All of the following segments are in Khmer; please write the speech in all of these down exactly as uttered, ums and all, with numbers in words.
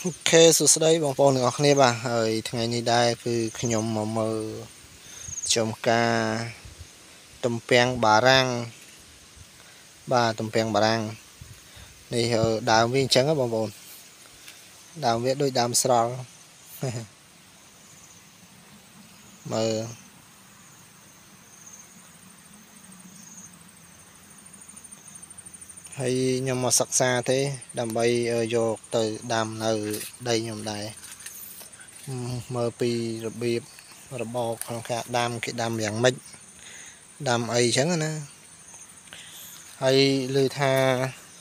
Ok, số đây bằng phong ngọc này bà rồi ngày nay đây cứ nhom mà mơ trong ca tôm peng bà rang bà tôm peng bà rang này ở đào viên trắng á bằng phong đào viên đôi đam sral mơ hay nhom mà sắc xa thế đam bay vô từ đam ở đây nhom đây mơ pi rồi bịp rồi bò còn cả đam cái đam dạng mít đam ấy trắng á hay lư tha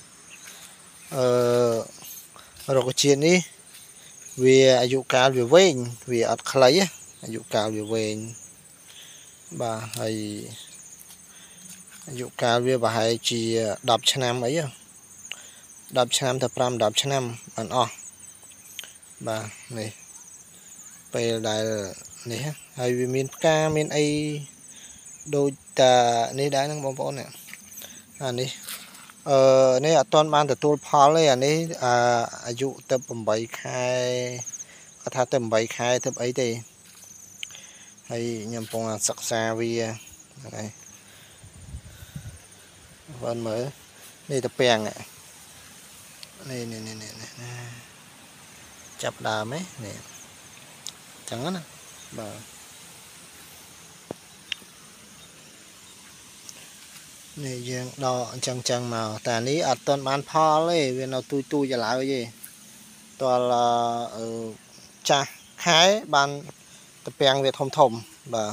ờ rồi cái chuyện đi vìอายุកាលវាវែងវាអត់ខ្លីអាយុកាលវាវែងបាទហើយអាយុកាលវាប្រហែលជាដប់ឆ្នាំអីដប់ឆ្នាំទៅ5 10ឆ្នាំបានអស់បាទនេះពេលដែលនេះហើយវាមានផ្កាមានអីដូចតានេះដែរហ្នឹងបងប្អូននេះអានេះអឺនេះអត់ទាន់បានទទួលផលទេអានេះអាយុទៅ8ខែគាត់ថាទៅ8ខែទៅអីទេហើយខ្ញុំកំពុងសិក្សាវាហ្នឹងហើយមើលនេះតាពាំងនេះនេះនេះនេះចាប់ដើមនេះចឹងណាបាទនេះយើងដកអញ្ចឹងចឹងមកតែនេះអត់ទាន់បានផលទេវានៅទូទូចឡើយទេតលចាស់ខែបានតាពាំងវាធំធំបាទ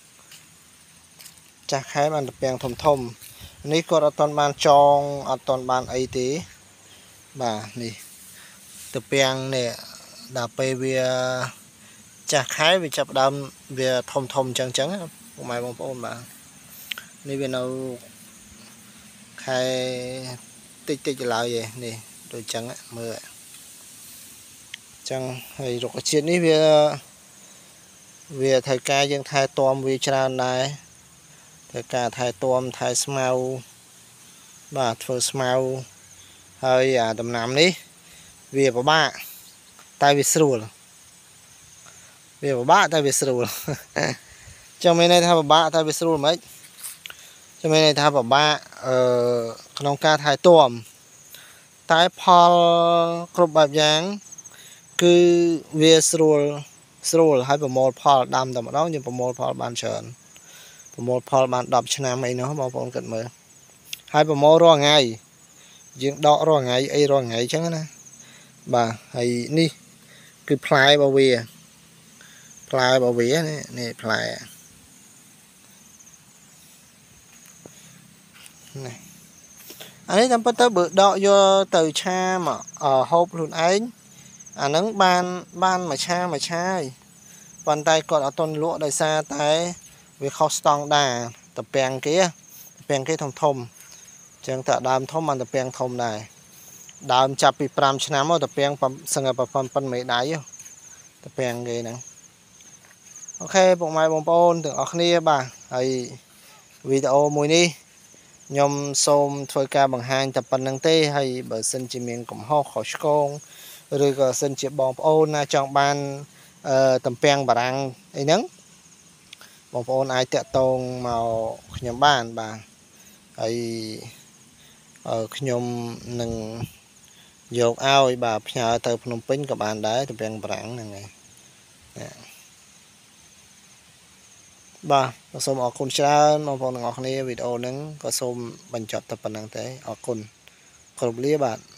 ចាស់ខែបានតាពាំងធំធំនេះគាត់អត់ទាន់បានចងអត់ទាន់បានអីទេបាទនេះតាពាំងនេះដល់ពេលវាចាស់ខែវាចាប់ដើមវាធំធំចឹងចឹងពុកម៉ែបងប្អូនបាទនេះវានៅខែតិចតិចឡើយឯនេះដូចចឹងមើលចឹងហើយរុក្ខជាតិនេះវាវាត្រូវការយើងថែទាំវាច្រើនដែរត្រូវការថែទាំថែស្មៅបាទធ្វើស្មៅហើយអាដំណាំនេះវាពិបាកតែវាស្រួលវាពិបាកតែវាស្រួលចាំមានន័យថាពិបាកតែវាស្រួលមិនចាំមានន័យថាពិបាកអឺក្នុងការថែទាំតែផលគ្រប់បែបយ៉ាងគឺវាស្រួលស្រួលហើយប្រមូលផលដាំតែម្ដងយើងប្រមូលផលបានច្រើនប្រមូលផលបាន10ឆ្នាំអីនោះបងប្អូនគិតមើលហើយប្រមូលរាល់ថ្ងៃយើងដករាល់ថ្ងៃអីរាល់ថ្ងៃអញ្ចឹងណាបាទហើយនេះគឺផ្លែរបស់វាផ្លែរបស់វានេះនេះផ្លែនេះអានេះតាមពិតទៅបើដកយកទៅឆាមកហូបខ្លួនឯងអាហ្នឹងបានបានមួយឆាមួយឆាហើយប៉ុន្តែគាត់អត់ទាន់លក់ដោយសារតែវាខុសស្តង់ដារតាពាំងគេតាពាំងគេធំធំអញ្ចឹងតែដើមធំបានតាពាំងធំដែរដើមចាប់ពី5ឆ្នាំមកតាពាំងសឹងតែប៉ុនមេដៃតាពាំងគេហ្នឹងអូខេពុកម៉ែបងប្អូនទាំងអស់គ្នាបាទហើយវីដេអូមួយនេះខ្ញុំសូមធ្វើការបង្ហាញតែប៉ុណ្្នឹងទេហើយបើសិនជាមានកំហុសខុសឆ្គងឬក៏សិនជាបងប្អូនណាចង់បានអឺតំពាំងបារាំងអីហ្នឹងបងប្អូនអាចតាក់ទងមកខ្ញុំបានបាទហើយខ្ញុំនឹងយកឲ្យបាទផ្ញើទៅភ្នំពេញក៏បានដែរតំពាំងបារាំងហ្នឹងហើយបាទសូមអរគុណច្រើនបងប្អូនទាំងអស់គ្នាវីដេអូហ្នឹងក៏សូមបញ្ចប់តែប៉ុណ្្នឹងទេអរគុណគ្រប់លាបាទ